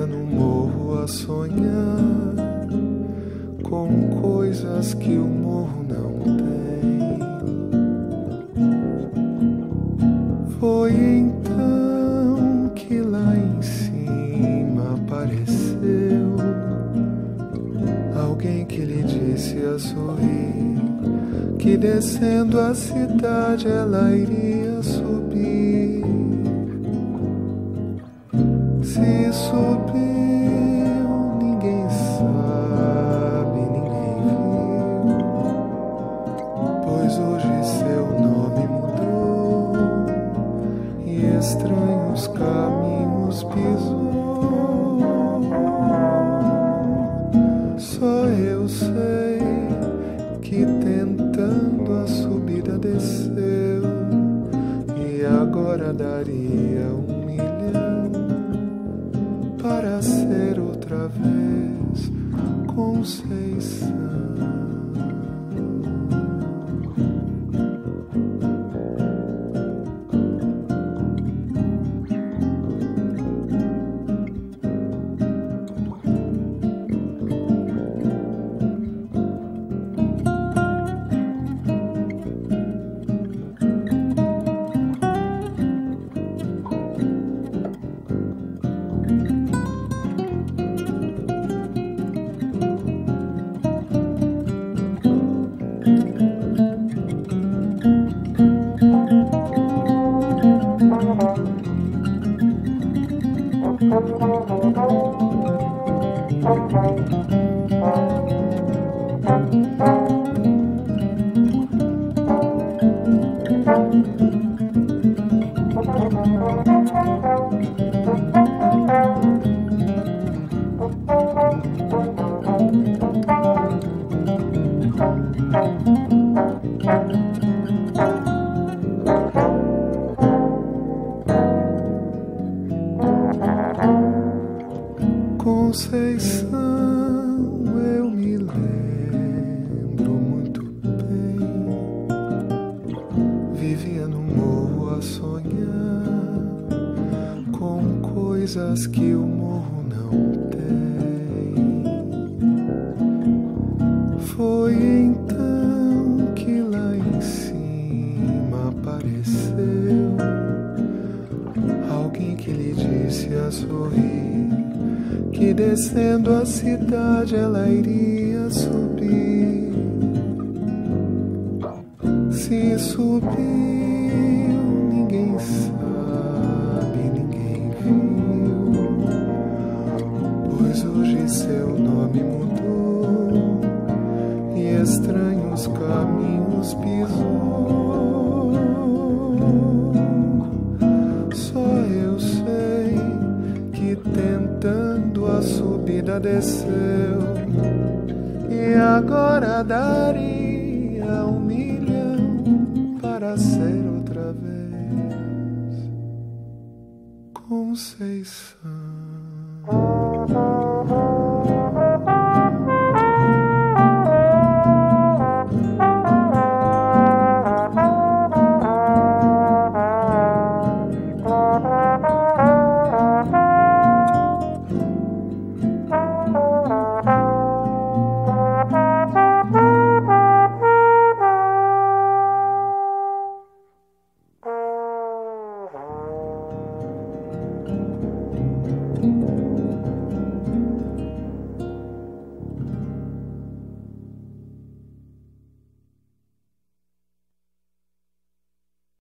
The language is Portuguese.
Vivia no morro a sonhar com coisas que o morro não tem. Foi então que lá em cima apareceu alguém que lhe disse a sorrir que descendo a cidade ela iria subir. Se subiu, ninguém sabe, ninguém viu, pois hoje seu nome mudou e estranhos caminhos pisou. Só eu sei que tentando a subida desceu e agora daria 1.000.000 para ser outra vez Conceição. Conceição, eu me lembro muito bem. Vivia no morro a sonhar com coisas que o morro não tem. Foi então que lá em cima apareceu alguém que lhe disse a sorrir que descendo a cidade ela iria subir. Se subiu, ninguém sabe, ninguém viu, pois hoje seu nome mudou e estranhos caminhos pisou. Só eu sei que tentando a subida desceu e agora daria 1.000.000 para ser outra vez Conceição.